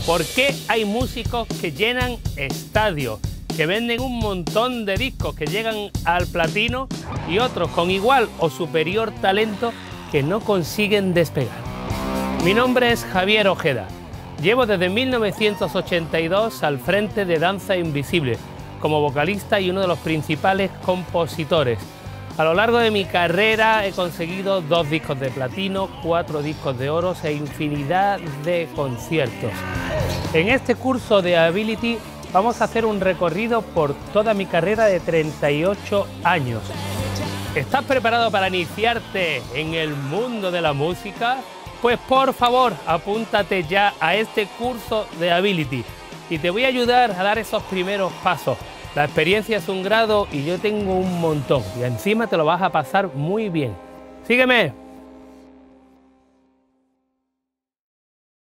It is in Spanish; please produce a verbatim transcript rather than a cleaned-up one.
¿Por qué hay músicos que llenan estadios, que venden un montón de discos, que llegan al platino y otros con igual o superior talento que no consiguen despegar? Mi nombre es Javier Ojeda. Llevo desde mil novecientos ochenta y dos al frente de Danza Invisible, como vocalista y uno de los principales compositores. A lo largo de mi carrera he conseguido dos discos de platino, cuatro discos de oro e infinidad de conciertos. En este curso de Ability vamos a hacer un recorrido por toda mi carrera de treinta y ocho años. ¿Estás preparado para iniciarte en el mundo de la música? Pues por favor, apúntate ya a este curso de Ability y te voy a ayudar a dar esos primeros pasos. La experiencia es un grado y yo tengo un montón y encima te lo vas a pasar muy bien. ¡Sígueme!